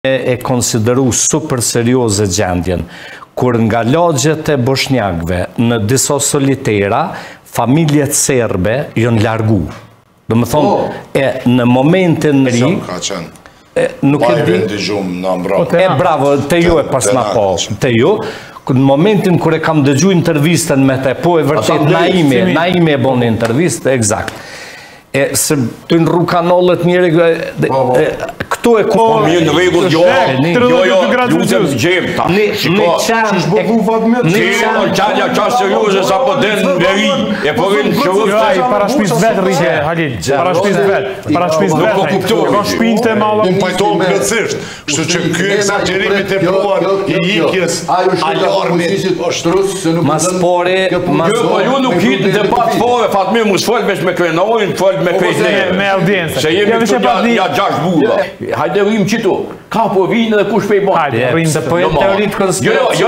e konsideru super serioze gjendjen, kur nga lagjet e bosnjakve në disa solitera, familjet serbe jënë largu. Do më thonë, në momentin ri, nuk e di, bravo, te ju e pas na po, te ju, në momentin kër e kam dëgju intervistën me te, po e vërtet, Naime e bon intervistë, exakt. Se të në rrukanollet njëri, këto e ku... Mirë në regull, jo, lutëm gjemë, ta, shiko, në qanja qasë serioze sa po denë në veri, e po rinë shërëftë... Para shpis vetë, Rike, Halil, para shpis vetë, ka shpinë të malë... Unë pajtojnë plëtsisht, kështu që kjo exagerimit e pruar i ikjes alarmit... Mas pore... Ju nuk hitë debat fore, Fatmir mu s'folë veç me krenojnë, folë me krejtë me audiencë. Se jemi këtu ja 6 bura. Hajde rrim qitu. Ka po vinë dhe kush pej banë. Se po e teorit konspiracion.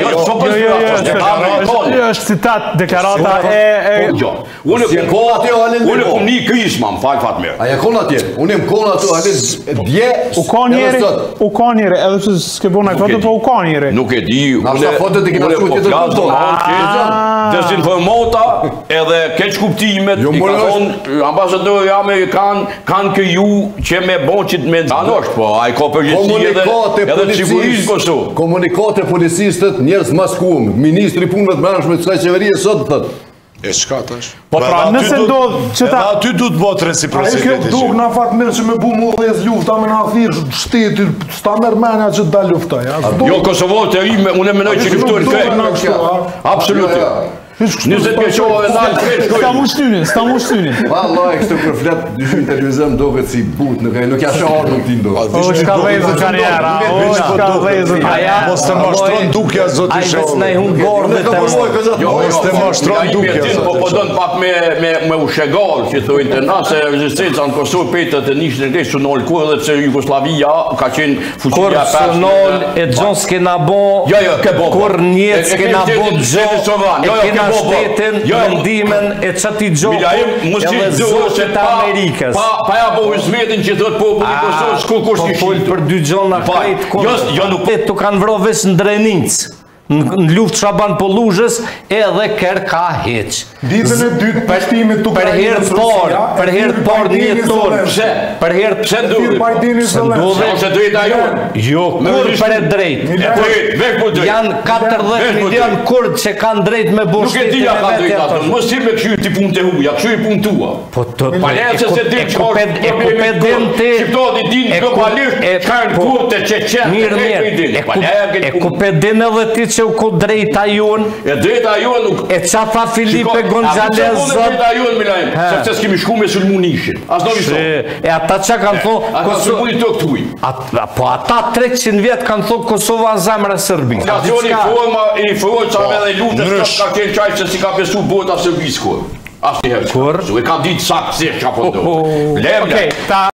Jo, është citat, deklarata e... Unë kum një krisma, më falë Fatmir. Aja kon atje, unë jem kon ato, dje... U ka njeri, edhe që s'ke bona e foto, po u ka njeri. Nuk e di, Nashta fotot e kina shkujt e të desinformata edhe keq kuptimet i ka thonë ambasadori Amerikan kanë këju që me bonqit me anosh, po a i ka përgjithsi edhe të sigurisë pësu. Komunikate policistët njerës maskuëm, ministri punëve të mërëshme të kësaj qeverie sot të thëtë. E shka tash? Po pra nëse ndodhë që ta... Edhe aty du të botë reciprociteti që. Kjo duk na Fatmir që me bu mu dhez lufta me na thirë shteti, s'ta mërë menja që ta luftaj. Jo, Kosovo të rime, unë e menoj që luftojnë krejt. Absolutit. 20 pjeqohë e dalë krejt shkojnë. Sta mu shtynin. Vallaj, kështë të përflet, dyshim televizëm do këtë si but, nuk ja shahar nuk ti ndo. O, shka vezën karjera, o, shka vezën karjera. Mos të mashtron dukja, zoti Ajves Shaoli. në i hunë gorë dhe të më. Mos të mashtron dukja, Po po dënë pak me ushegal, që thujnë të na, se rezistenca në Kosovë petët e nishtë në kresë së nëllë kur edhe pse Jugoslavia ka qenë fuqia Kur së nëllë e gjonë s'ke na bo, kur njëtë s'ke na bo gjonë, e kena shtetin, mendimen e qëti gjohë, edhe zoqët e Amerikës. Pa ja po hëzmetin që thot populli Kosovë, s'ku kush Po folë për dy gjona krejt, kur të kanë vro vesh në Drenicë. Në luft Shaban Polluzhës edhe kërë ka heq. Ditën e dytë pështimit të Për herë të parë një tonë. Për herë të pse duhet? Se ndodhe. Se drejta jonë. Jo, kur për e drejt. Janë 40 milion kurd që kanë drejt me bo shtetin e vetë. Nuk e dija ka drejt atër. Mos si me këshu ti punë të huja, këshu i punë tua. Palese se ti që kanë kurte që qenë. E kupedin edhe ti që u ku drejta jonë. E drejta jonë. E qa tha Filipe Gonzalez zot. Drejta jonë, Milajm, sepse s'kemi shku me sulmunishin. As do viso. E ata që kanë thonë... Ata sulmuni të këtuj. Po ata 300 vjetë kanë thonë Kosova në zemrë e Sërbi. Nacioni i forma që avë edhe lutës ka kënë qaj që si ka pesu bota Sërbis kur. As një herë. Kur? E ka ditë sakë se që apo do.